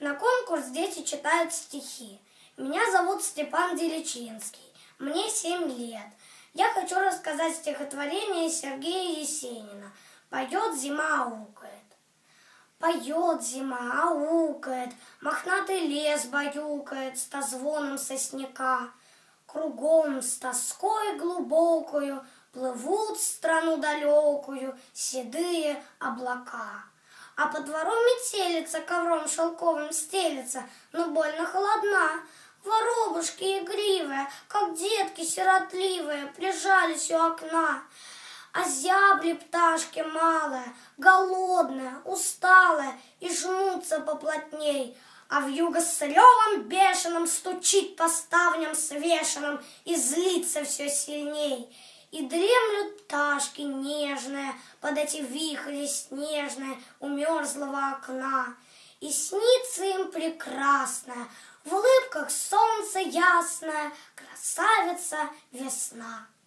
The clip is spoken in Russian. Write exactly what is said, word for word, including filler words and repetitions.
На конкурс дети читают стихи. Меня зовут Степан Деличинский. Мне семь лет. Я хочу рассказать стихотворение Сергея Есенина. Поет зима аукает. Поет зима, аукает, мохнатый лес баюкает ста звоном сосняка. Кругом с тоской глубокою плывут в страну далекую седые облака. А по двору метелица ковром шелковым стелется, но больно холодна. Воробушки игривые, как детки сиротливые, прижались у окна. А зябли пташки малые, голодные, усталые, и жмутся поплотней. А вьюга с ревом бешеным стучит по ставням свешенным и злится все сильней. И дремлют пташки нежные под эти вихри снежные у мерзлого окна. И снится им прекрасная, в улыбках солнце ясное, красавица весна.